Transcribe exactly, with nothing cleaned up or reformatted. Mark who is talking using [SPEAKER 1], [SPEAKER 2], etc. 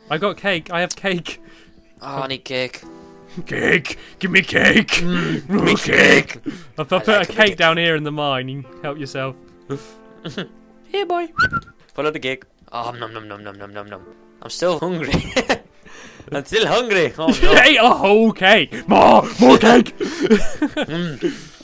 [SPEAKER 1] I got cake. I have cake.
[SPEAKER 2] Oh, I need cake.
[SPEAKER 1] Cake. Give me cake.
[SPEAKER 2] Mm,
[SPEAKER 1] Ooh,
[SPEAKER 2] me
[SPEAKER 1] cake.
[SPEAKER 2] cake.
[SPEAKER 1] I've put
[SPEAKER 2] like
[SPEAKER 1] a
[SPEAKER 2] a
[SPEAKER 1] cake
[SPEAKER 2] cake.
[SPEAKER 1] down here in the mine. You can help yourself.
[SPEAKER 2] Here, boy. Follow the cake. Oh, nom nom nom nom nom nom nom. I'm still hungry. I'm still hungry. Oh
[SPEAKER 1] You
[SPEAKER 2] no.
[SPEAKER 1] ate a whole cake. More, more cake.
[SPEAKER 2] Mm.